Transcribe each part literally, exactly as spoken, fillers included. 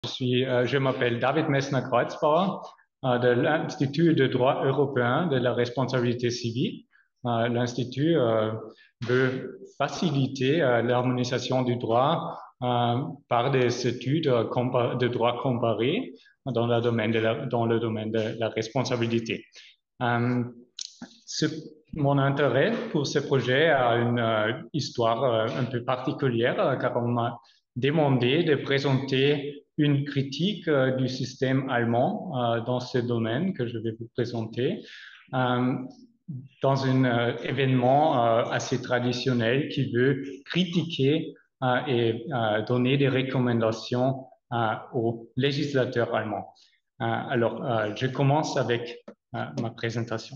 Je suis, euh, je m'appelle David Messner-Kreuzbauer euh, de l'Institut de droit européen de la responsabilité civile. Euh, L'Institut euh, veut faciliter euh, l'harmonisation du droit euh, par des études euh, compa- de droit comparé dans le domaine de la, dans le domaine de la responsabilité. Euh, ce- Mon intérêt pour ce projet a une euh, histoire euh, un peu particulière, euh, car on m'a demandé de présenter une critique euh, du système allemand euh, dans ce domaine que je vais vous présenter, euh, dans un euh, événement euh, assez traditionnel qui veut critiquer euh, et euh, donner des recommandations euh, aux législateurs allemands. Euh, alors, euh, je commence avec euh, ma présentation.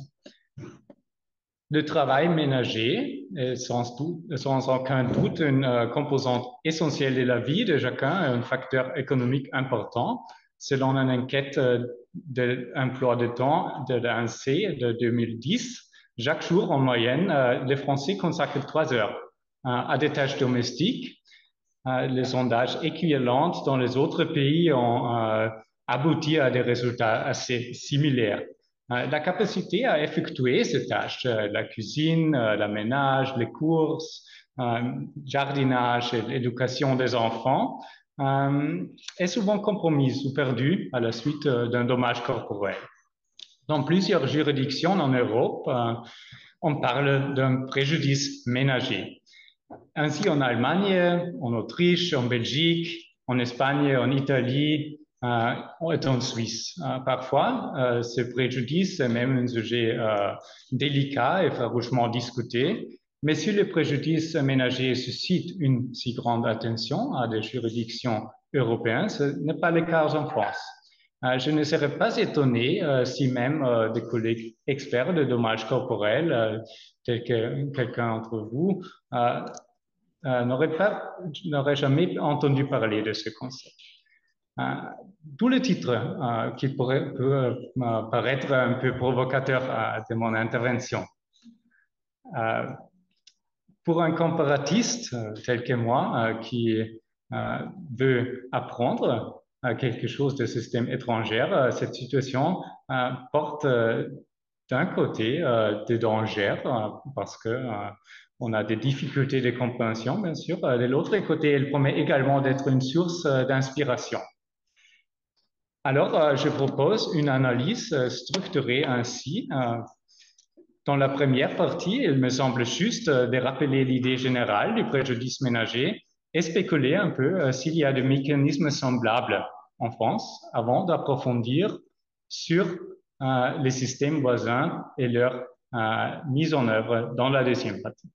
Le travail ménager est sans, doute, sans aucun doute une euh, composante essentielle de la vie de chacun et un facteur économique important. Selon une enquête euh, de l'emploi de temps de l'A N S E de deux mille dix, chaque jour en moyenne, euh, les Français consacrent trois heures euh, à des tâches domestiques. Euh, les sondages équivalents dans les autres pays ont euh, abouti à des résultats assez similaires. Euh, la capacité à effectuer ces tâches, euh, la cuisine, euh, le ménage, les courses, euh, jardinage et l'éducation des enfants, euh, est souvent compromise ou perdue à la suite euh, d'un dommage corporel. Dans plusieurs juridictions en Europe, euh, on parle d'un préjudice ménager. Ainsi, en Allemagne, en Autriche, en Belgique, en Espagne, en Italie euh, et en Suisse. Euh, parfois, euh, ce préjudice est même un sujet euh, délicat et farouchement discuté. Mais si le préjudice ménager suscite une si grande attention à des juridictions européennes, ce n'est pas le cas en France. Euh, je ne serais pas étonné euh, si même euh, des collègues experts de dommages corporels, euh, tels que quelqu'un d'entre vous, euh, euh, n'aurait pas, n'aurait jamais entendu parler de ce concept. Euh, D'où le titre euh, qui pourrait peut, euh, paraître un peu provocateur euh, de mon intervention. Euh, pour un comparatiste euh, tel que moi, euh, qui euh, veut apprendre euh, quelque chose de système étranger, euh, cette situation euh, porte euh, d'un côté euh, des dangers euh, parce que euh, on a des difficultés de compréhension, bien sûr. Euh, de l'autre côté, elle promet également d'être une source euh, d'inspiration. Alors, euh, je propose une analyse euh, structurée ainsi. Euh, dans la première partie, il me semble juste euh, de rappeler l'idée générale du préjudice ménager et spéculer un peu euh, s'il y a des mécanismes semblables en France avant d'approfondir sur euh, les systèmes voisins et leur euh, mise en œuvre dans la deuxième partie.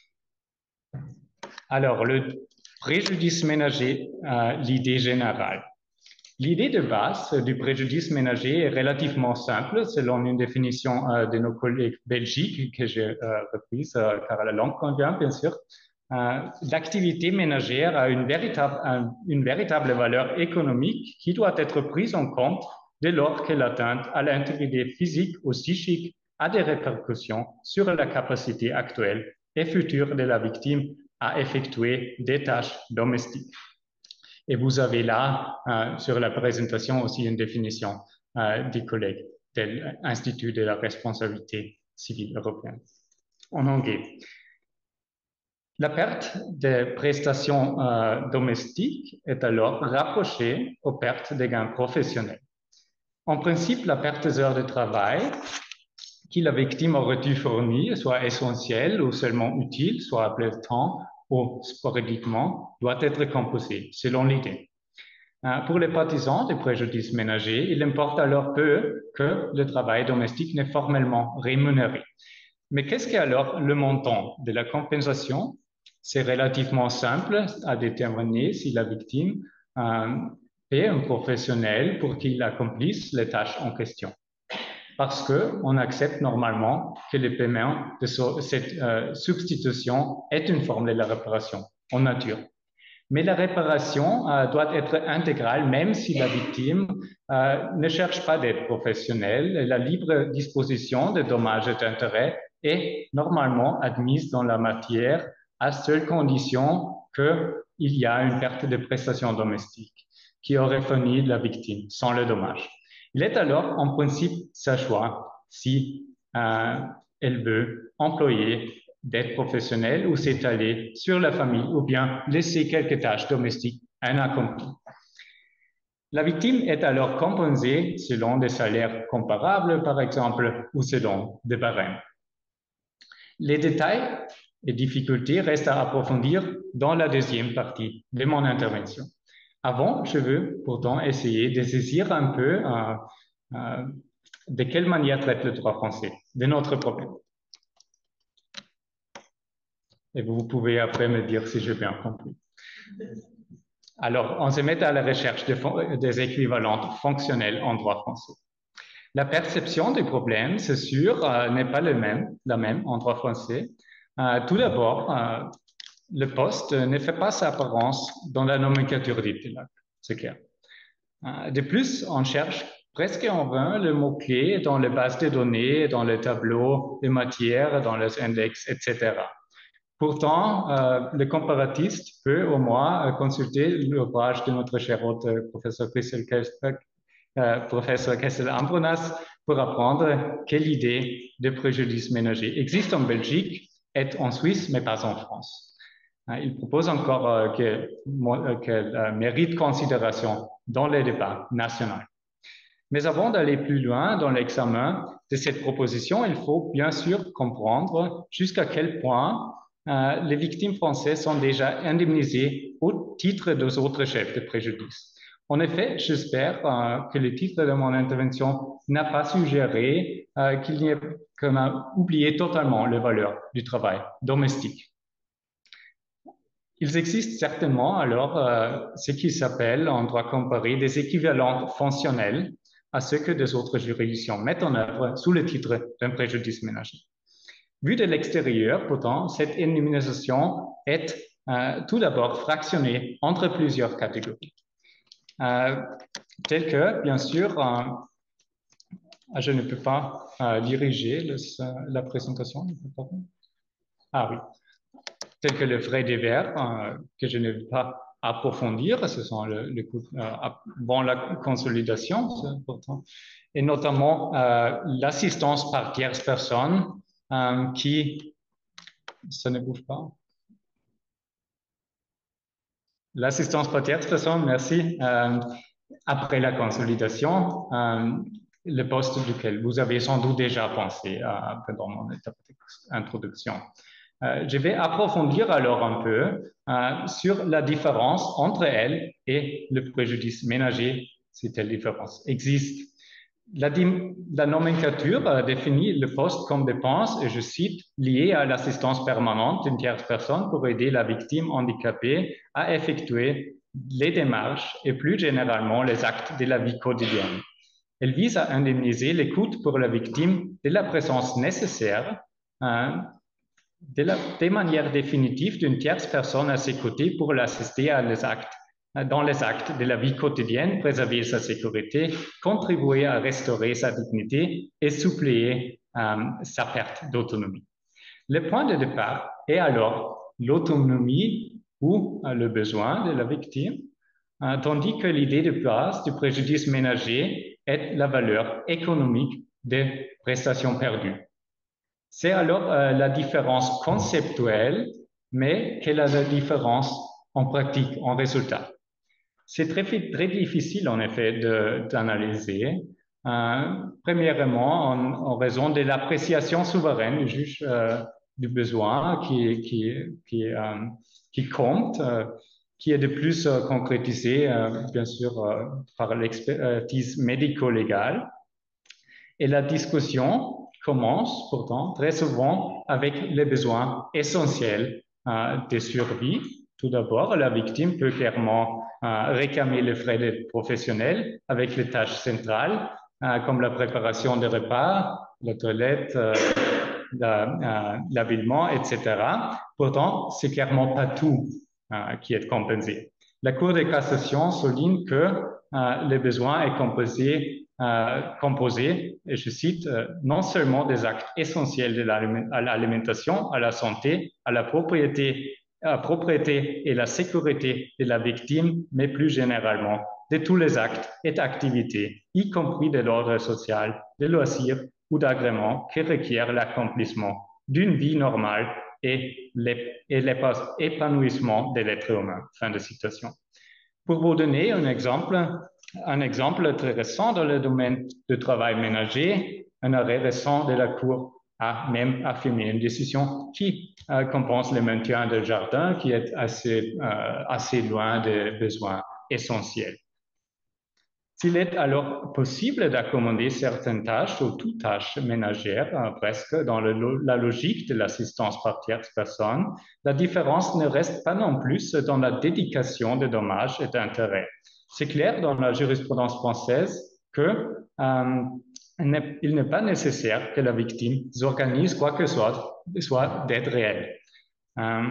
Alors, le préjudice ménager, euh, l'idée générale. L'idée de base du préjudice ménager est relativement simple, selon une définition euh, de nos collègues belgiques que j'ai euh, reprise, euh, car la langue convient, bien sûr. Euh, L'activité ménagère a une véritable, un, une véritable valeur économique qui doit être prise en compte dès lors que l'atteinte à l'intégrité physique ou psychique a des répercussions sur la capacité actuelle et future de la victime à effectuer des tâches domestiques. Et vous avez là, euh, sur la présentation, aussi une définition euh, des collègues de l'Institut de la responsabilité civile européenne en anglais. La perte des prestations euh, domestiques est alors rapprochée aux pertes des gains professionnels. En principe, la perte des heures de travail que la victime aurait dû fournir, soit essentielle ou seulement utile, soit à plein temps ou sporadiquement, doit être compensée, selon l'idée. Euh, Pour les partisans des préjudices ménagers, il importe alors peu que le travail domestique n'est formellement rémunéré. Mais qu'est-ce qu'est alors le montant de la compensation? C'est relativement simple à déterminer si la victime euh, paie un professionnel pour qu'il accomplisse les tâches en question. Parce que on accepte normalement que le paiement de ce, cette euh, substitution est une forme de la réparation en nature. Mais la réparation euh, doit être intégrale, même si la victime euh, ne cherche pas d'être professionnelle. La libre disposition des dommages et d'intérêts est normalement admise dans la matière à seule condition qu'il y a une perte de prestations domestiques. qui aurait fourni la victime sans le dommage. Il est alors en principe sa choix si euh, elle veut employer d'aide professionnelle ou s'étaler sur la famille ou bien laisser quelques tâches domestiques inaccomplies. La victime est alors compensée selon des salaires comparables, par exemple, ou selon des barèmes. Les détails et difficultés restent à approfondir dans la deuxième partie de mon intervention. Avant, je veux pourtant essayer de saisir un peu euh, euh, de quelle manière traite le droit français de notre problème. Et vous pouvez après me dire si j'ai bien compris. Alors, on se met à la recherche de, des équivalentes fonctionnelles en droit français. La perception du problème, c'est sûr, euh, n'est pas le même, la même en droit français. Euh, tout d'abord, euh, le poste ne fait pas sa apparence dans la nomenclature du T L A C, c'est clair. Euh, de plus, on cherche presque en vain le mot-clé dans les bases de données, dans les tableaux de matière, dans les index, et cetera. Pourtant, euh, le comparatiste peut au moins euh, consulter l'ouvrage de notre cher hôte, euh, professeur Christel Kessler, euh, professeur Kessel-Ambronas, pour apprendre quelle idée de préjudice ménager existe en Belgique et en Suisse, mais pas en France. Euh, il propose encore euh, qu'elle que, euh, mérite considération dans les débats nationaux. Mais avant d'aller plus loin dans l'examen de cette proposition, il faut bien sûr comprendre jusqu'à quel point euh, les victimes françaises sont déjà indemnisées au titre des autres chefs de préjudice. En effet, j'espère euh, que le titre de mon intervention n'a pas suggéré euh, qu'il n'y ait qu'on a oublié totalement les valeurs du travail domestique. Il existe certainement alors euh, ce qui s'appelle en droit comparé des équivalents fonctionnels à ce que des autres juridictions mettent en œuvre sous le titre d'un préjudice ménager. Vu de l'extérieur, pourtant, cette indemnisation est euh, tout d'abord fractionnée entre plusieurs catégories, euh, telles que, bien sûr, euh, je ne peux pas euh, diriger le, la présentation. Ah oui, tels que le frais divers, euh, que je ne vais pas approfondir, ce sont le, le coût, euh, bon, la consolidation, c'est important, et notamment euh, l'assistance par tierce personne euh, qui, ça ne bouge pas, l'assistance par tierce personne, merci, euh, après la consolidation, euh, le poste duquel vous avez sans doute déjà pensé euh, pendant mon introduction. Euh, je vais approfondir alors un peu euh, sur la différence entre elle et le préjudice ménager, si telle différence existe. La, la nomenclature euh, définit le poste comme dépense, et je cite, liée à l'assistance permanente d'une tierce personne pour aider la victime handicapée à effectuer les démarches et plus généralement les actes de la vie quotidienne. Elle vise à indemniser les coûts pour la victime de la présence nécessaire euh, de, la, de manière définitive d'une tierce personne à ses côtés pour l'assister à les actes, dans les actes de la vie quotidienne, préserver sa sécurité, contribuer à restaurer sa dignité et suppléer euh, sa perte d'autonomie. Le point de départ est alors l'autonomie ou euh, le besoin de la victime, euh, tandis que l'idée de base du préjudice ménager est la valeur économique des prestations perdues. C'est alors euh, la différence conceptuelle, mais quelle est la différence en pratique, en résultat? C'est très, très difficile, en effet, d'analyser. Euh, premièrement, en, en raison de l'appréciation souveraine du juge euh, du besoin qui, qui, qui, euh, qui compte, euh, qui est de plus euh, concrétisé, euh, bien sûr, euh, par l'expertise médico-légale. Et la discussion commence pourtant très souvent avec les besoins essentiels euh, de survie. Tout d'abord, la victime peut clairement euh, réclamer les frais de professionnels avec les tâches centrales, euh, comme la préparation des repas, la toilette, euh, l'habillement, la, euh, et cetera. Pourtant, c'est clairement pas tout euh, qui est compensé. La Cour de cassation souligne que euh, le besoin est composé Euh, composé, et je cite, euh, non seulement des actes essentiels de l'alimentation, à la santé, à la propriété, à la propriété et la sécurité de la victime, mais plus généralement de tous les actes et activités, y compris de l'ordre social, de loisirs ou d'agréments qui requièrent l'accomplissement d'une vie normale et l'épanouissement de l'être humain. Fin de citation. Pour vous donner un exemple, un exemple très récent dans le domaine du travail ménager, un arrêt récent de la Cour a même affirmé une décision qui euh, compense le maintien du jardin qui est assez, euh, assez loin des besoins essentiels. S'il est alors possible d'accommoder certaines tâches ou toutes tâches ménagères, euh, presque dans le, la logique de l'assistance par tierce personne, la différence ne reste pas non plus dans la dédication de dommages et d'intérêts. C'est clair dans la jurisprudence française que euh, il n'est pas nécessaire que la victime organise quoi que ce soit, soit d'aide réelle. Euh,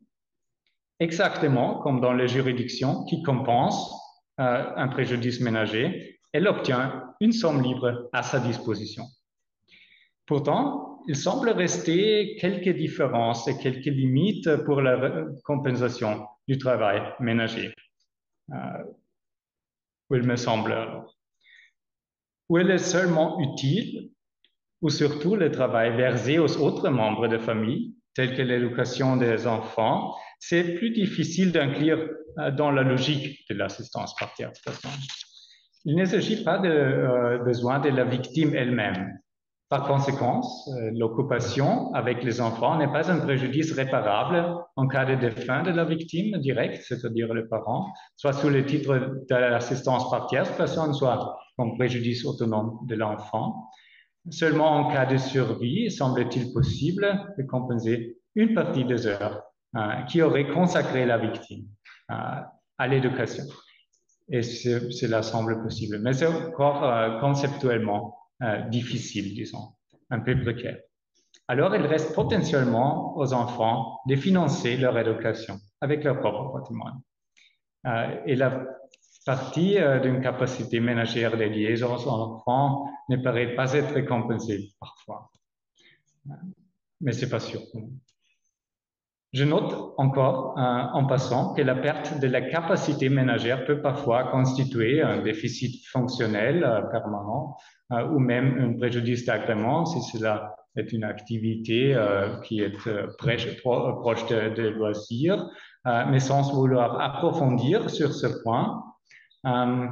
exactement comme dans les juridictions qui compensent euh, un préjudice ménager, elle obtient une somme libre à sa disposition. Pourtant, il semble rester quelques différences et quelques limites pour la compensation du travail ménager. Euh, où il me semble alors. Où elle est seulement utile, ou surtout le travail versé aux autres membres de famille, tels que l'éducation des enfants, c'est plus difficile d'inclure dans la logique de l'assistance par tierce personne. Il ne s'agit pas de euh, besoin de la victime elle-même. Par conséquent, euh, l'occupation avec les enfants n'est pas un préjudice réparable en cas de défunt de la victime directe, c'est-à-dire le parent, soit sous le titre de l'assistance par tierce personne, soit comme préjudice autonome de l'enfant. Seulement en cas de survie, semble-t-il possible de compenser une partie des heures euh, qui auraient consacré la victime euh, à l'éducation. Et cela semble possible. Mais c'est encore euh, conceptuellement euh, difficile, disons, un peu précaire. Alors, il reste potentiellement aux enfants de financer leur éducation avec leur propre patrimoine. Euh, et la partie euh, d'une capacité ménagère dédiée aux enfants ne paraît pas être compensée parfois. Mais c'est pas sûr. Je note encore, euh, en passant, que la perte de la capacité ménagère peut parfois constituer un déficit fonctionnel euh, permanent euh, ou même un préjudice d'agrément si cela est une activité euh, qui est euh, proche, pro, proche de, de loisirs, euh, mais sans vouloir approfondir sur ce point. Euh,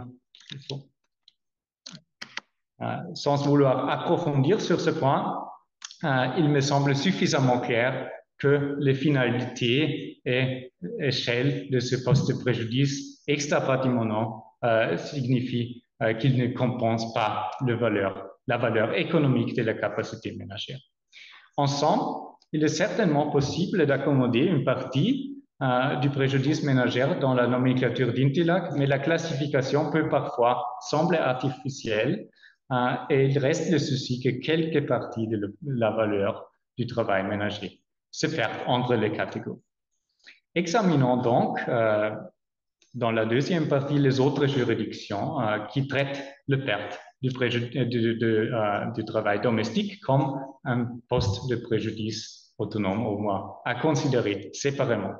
euh, sans vouloir approfondir sur ce point, euh, il me semble suffisamment clair que les finalités et échelles de ce poste de préjudice extra-patrimonial euh, signifient euh, qu'il ne compense pas le valeur, la valeur économique de la capacité ménagère. Ensemble, il est certainement possible d'accommoder une partie euh, du préjudice ménagère dans la nomenclature d'Intillac, mais la classification peut parfois sembler artificielle euh, et il reste le souci que quelques parties de le, la valeur du travail ménager se perdent entre les catégories. Examinons donc euh, dans la deuxième partie les autres juridictions euh, qui traitent le perte du, de, de, de, euh, du travail domestique comme un poste de préjudice autonome au moins à considérer séparément.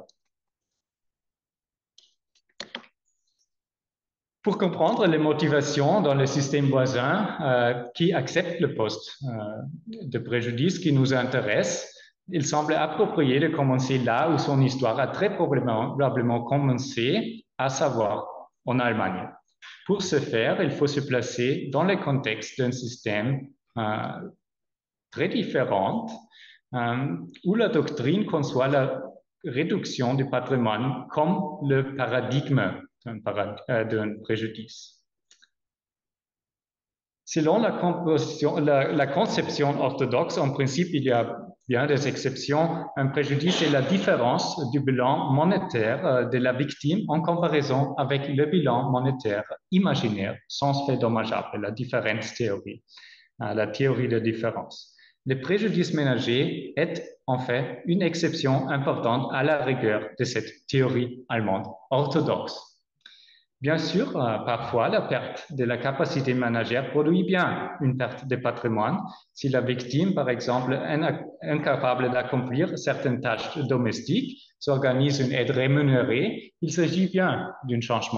Pour comprendre les motivations dans le système voisin euh, qui acceptent le poste euh, de préjudice qui nous intéresse, il semble approprié de commencer là où son histoire a très probablement, probablement commencé, à savoir en Allemagne. Pour ce faire, il faut se placer dans le contexte d'un système euh, très différent euh, où la doctrine conçoit la réduction du patrimoine comme le paradigme d'un parad euh, préjudice. Selon la, la, la conception orthodoxe, en principe, il y a bien des exceptions. Un préjudice est la différence du bilan monétaire de la victime en comparaison avec le bilan monétaire imaginaire sans fait dommageable, la différence théorie, la théorie de différence. Le préjudice ménager est en fait une exception importante à la rigueur de cette théorie allemande orthodoxe. Bien sûr, euh, parfois, la perte de la capacité ménagère produit bien une perte de patrimoine. Si la victime, par exemple, est incapable d'accomplir certaines tâches domestiques, s'organise une aide rémunérée, il s'agit bien d'un changement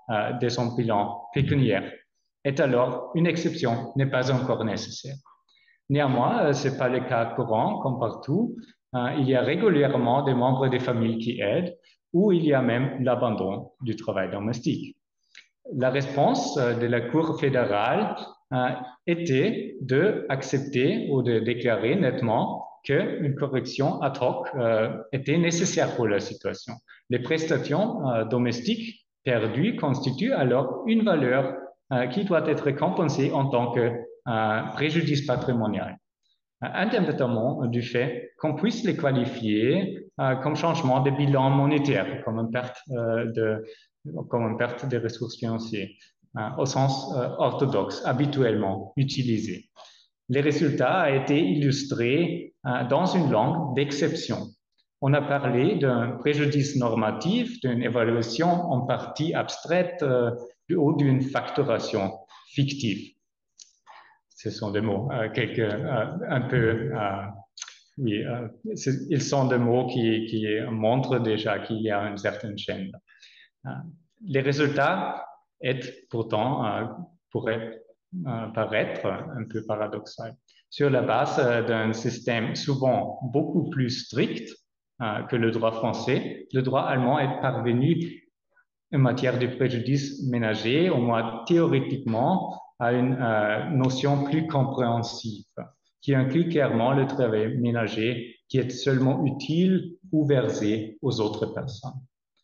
euh, de son bilan pécuniaire. Et alors, une exception n'est pas encore nécessaire. Néanmoins, ce n'est pas le cas courant, comme partout. Euh, il y a régulièrement des membres des familles qui aident, ou il y a même l'abandon du travail domestique. La réponse de la Cour fédérale euh, était d'accepter ou de déclarer nettement qu'une correction ad hoc euh, était nécessaire pour la situation. Les prestations euh, domestiques perdues constituent alors une valeur euh, qui doit être compensée en tant que euh, préjudice patrimonial, euh, indépendamment du fait qu'on puisse les qualifier euh, comme changement de bilan monétaire, comme une perte euh, de comme une perte des ressources financières, hein, au sens euh, orthodoxe, habituellement utilisé. Les résultats ont été illustrés euh, dans une langue d'exception. On a parlé d'un préjudice normatif, d'une évaluation en partie abstraite euh, ou d'une facturation fictive. Ce sont des mots euh, quelques, euh, un peu... Euh, oui, euh, ils sont des mots qui, qui montrent déjà qu'il y a une certaine chaîne. Les résultats est pourtant, euh, pourraient euh, paraître un peu paradoxal. Sur la base euh, d'un système souvent beaucoup plus strict euh, que le droit français, le droit allemand est parvenu en matière de préjudice ménager, au moins théoriquement, à une euh, notion plus compréhensive, qui inclut clairement le travail ménager qui est seulement utile ou versé aux autres personnes.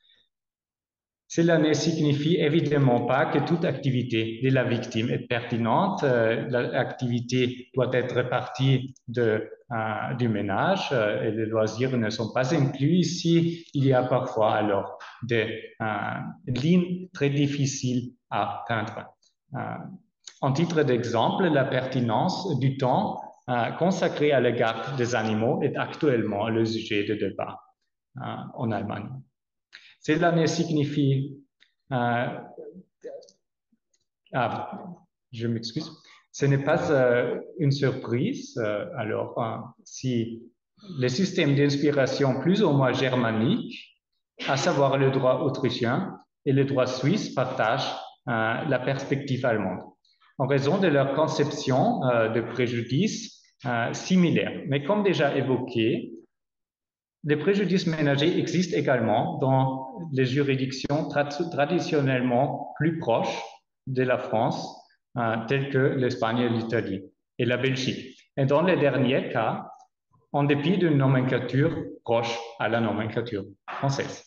Cela ne signifie évidemment pas que toute activité de la victime est pertinente. Euh, L'activité doit être répartie de, euh, du ménage euh, et les loisirs ne sont pas inclus ici. Il y a parfois alors des euh, lignes très difficiles à atteindre. Euh, en titre d'exemple, la pertinence du temps euh, consacré à la garde des animaux est actuellement le sujet de débat euh, en Allemagne. Cela ne signifie, euh, ah, je m'excuse, ce n'est pas euh, une surprise. Euh, alors, euh, si le système d'inspiration plus ou moins germanique, à savoir le droit autrichien et le droit suisse, partagent euh, la perspective allemande, en raison de leur conception euh, de préjudice euh, similaire. Mais comme déjà évoqué, les préjudices ménagers existent également dans les juridictions tra traditionnellement plus proches de la France, euh, telles que l'Espagne, l'Italie et la Belgique. Et dans les derniers cas, en dépit d'une nomenclature proche à la nomenclature française.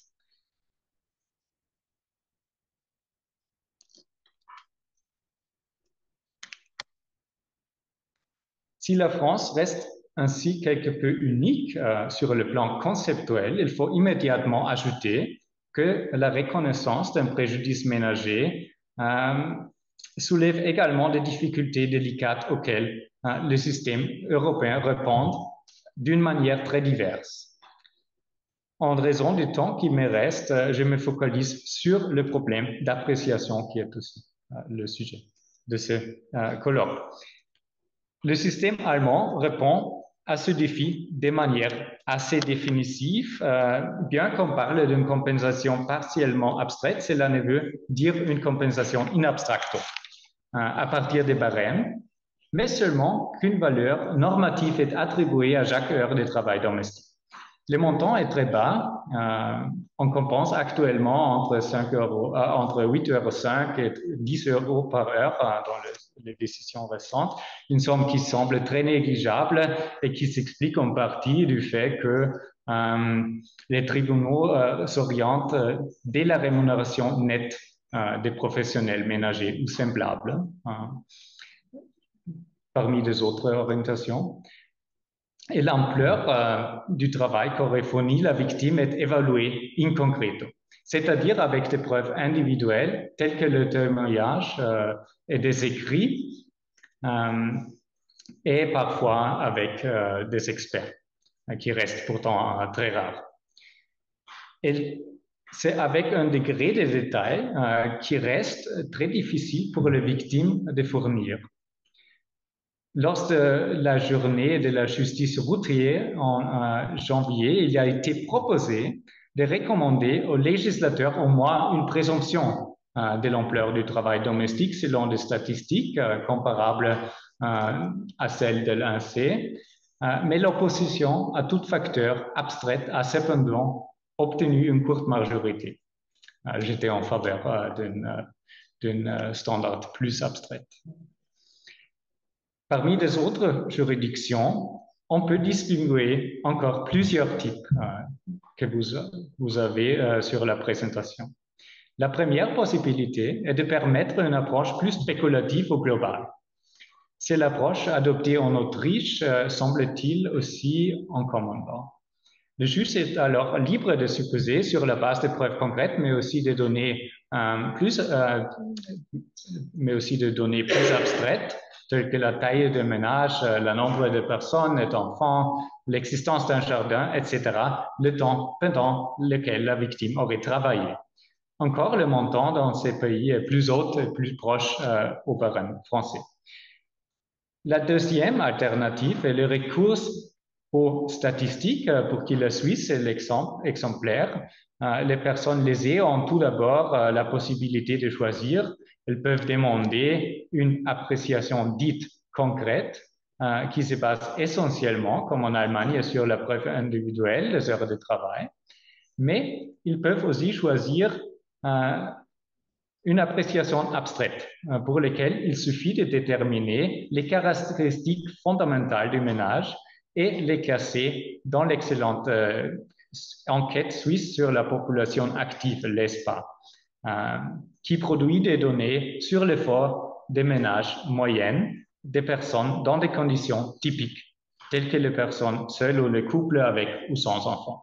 Si la France reste ainsi quelque peu unique euh, sur le plan conceptuel, il faut immédiatement ajouter que la reconnaissance d'un préjudice ménager euh, soulève également des difficultés délicates auxquelles euh, le système européen répond d'une manière très diverse. En raison du temps qui me reste, je me focalise sur le problème d'appréciation qui est aussi euh, le sujet de ce euh, colloque. Le système allemand répond à ce défi de manière assez définitive. Euh, bien qu'on parle d'une compensation partiellement abstraite, cela ne veut dire une compensation in abstracto, euh, à partir des barèmes, mais seulement qu'une valeur normative est attribuée à chaque heure de travail domestique. Le montant est très bas. Euh, on compense actuellement entre, cinq euros, euh, entre huit euros cinq et dix euros par heure euh, dans le, les décisions récentes. Une somme qui semble très négligeable et qui s'explique en partie du fait que euh, les tribunaux euh, s'orientent euh, dès la rémunération nette euh, des professionnels ménagers ou semblables, hein, parmi les autres orientations. Et l'ampleur euh, du travail qu'aurait fourni la victime est évaluée in concreto, c'est-à-dire avec des preuves individuelles telles que le témoignage euh, et des écrits, euh, et parfois avec euh, des experts, euh, qui restent pourtant euh, très rares. Et c'est avec un degré de détail euh, qui reste très difficile pour les victimes de fournir. Lors de la journée de la justice routière en euh, janvier, il a été proposé de recommander aux législateurs au moins une présomption euh, de l'ampleur du travail domestique selon des statistiques euh, comparables euh, à celles de l'I N S E E. Euh, mais l'opposition à tout facteur abstrait a cependant obtenu une courte majorité. Euh, J'étais en faveur euh, d'une d'une standard plus abstraite. Parmi les autres juridictions, on peut distinguer encore plusieurs types euh, que vous, vous avez euh, sur la présentation. La première possibilité est de permettre une approche plus spéculative ou globale. C'est l'approche adoptée en Autriche, euh, semble-t-il, aussi en common law. Le juge est alors libre de supposer sur la base de preuves concrètes, mais aussi de données euh, plus, euh, mais aussi de données plus abstraites, telles que la taille de ménage, le nombre de personnes et d'enfants, l'existence d'un jardin, et cetera, le temps pendant lequel la victime aurait travaillé. Encore, le montant dans ces pays est plus haut et plus proche euh, au barème français. La deuxième alternative est le recours aux statistiques, pour qui la Suisse est l'exemple exemplaire. Euh, les personnes lésées ont tout d'abord euh, la possibilité de choisir. Elles peuvent demander une appréciation dite concrète euh, qui se base essentiellement, comme en Allemagne, sur la preuve individuelle des heures de travail. Mais ils peuvent aussi choisir euh, une appréciation abstraite euh, pour laquelle il suffit de déterminer les caractéristiques fondamentales du ménage et les classer dans l'excellente euh, enquête suisse sur la population active, l'E S P A, euh, qui produit des données sur l'effort des ménages moyennes des personnes dans des conditions typiques, telles que les personnes seules ou les couples avec ou sans enfants.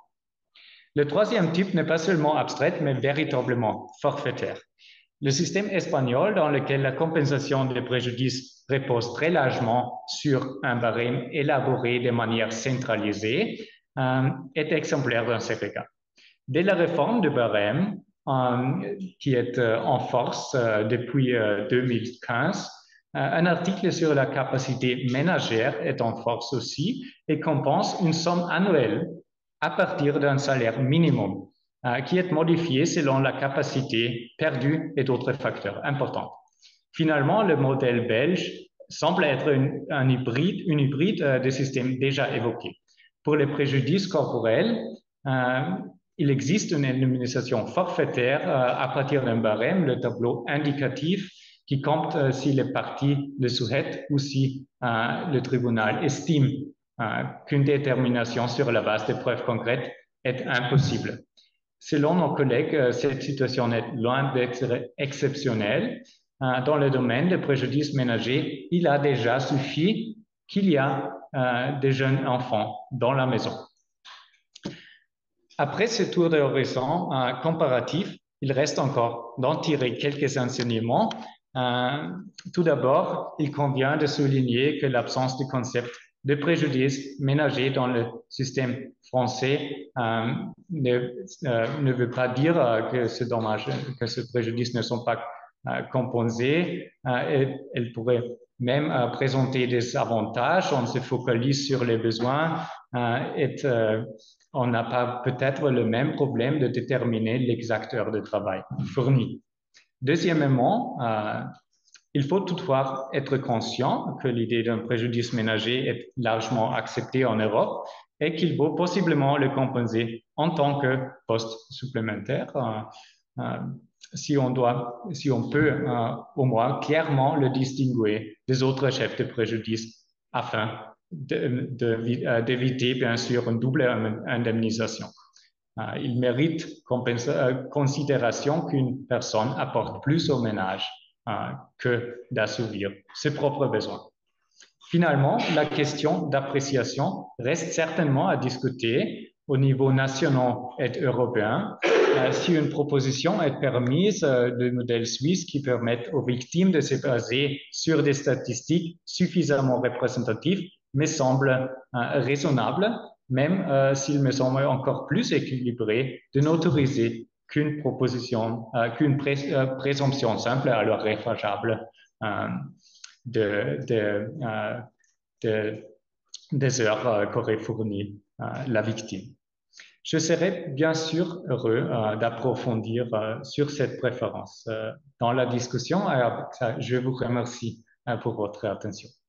Le troisième type n'est pas seulement abstrait, mais véritablement forfaitaire. Le système espagnol, dans lequel la compensation des préjudices repose très largement sur un barème élaboré de manière centralisée, euh, est exemplaire dans ce cas. Dès la réforme du barème, euh, qui est euh, en force euh, depuis euh, deux mille quinze, euh, un article sur la capacité ménagère est en force aussi et compense une somme annuelle à partir d'un salaire minimum euh, qui est modifié selon la capacité perdue et d'autres facteurs importants. Finalement, le modèle belge semble être une, un hybride, une hybride euh, des systèmes déjà évoqués. Pour les préjudices corporels, euh, il existe une indemnisation forfaitaire euh, à partir d'un barème, le tableau indicatif, qui compte euh, si les parties le souhaitent ou si euh, le tribunal estime euh, qu'une détermination sur la base de preuves concrètes est impossible. Selon nos collègues, cette situation est loin d'être exceptionnelle. Dans le domaine des préjudices ménagers, il a déjà suffi qu'il y a euh, des jeunes enfants dans la maison. Après ce tour d'horizon euh, comparatif, il reste encore d'en tirer quelques enseignements. Euh, tout d'abord, il convient de souligner que l'absence du concept de préjudice ménager dans le système français euh, ne, euh, ne veut pas dire euh, que ce dommage, que ce préjudice ne sont pas euh, compensés. Euh, et, elle pourrait même euh, présenter des avantages. On se focalise sur les besoins euh, et euh, on n'a pas peut-être le même problème de déterminer l'exact heure de travail fournie. Deuxièmement, euh, il faut toutefois être conscient que l'idée d'un préjudice ménager est largement acceptée en Europe et qu'il vaut possiblement le compenser en tant que poste supplémentaire. Euh, euh, si on doit, si on peut euh, au moins clairement le distinguer des autres chefs de préjudice afin d'éviter de, de, bien sûr une double indemnisation. Euh, il mérite euh, considération qu'une personne apporte plus au ménage euh, que d'assouvir ses propres besoins. Finalement, la question d'appréciation reste certainement à discuter au niveau national et européen. Euh, si une proposition est permise euh, de modèles suisses qui permettent aux victimes de se baser sur des statistiques suffisamment représentatives, me semble euh, raisonnable, même euh, s'il me semble encore plus équilibré de n'autoriser qu'une proposition, euh, qu'une pré euh, présomption simple, alors réfrageable, euh, de, de, euh, de, des heures euh, qu'aurait fourni euh, la victime. Je serais bien sûr heureux euh, d'approfondir euh, sur cette préférence euh, dans la discussion. Et avec ça, je vous remercie euh, pour votre attention.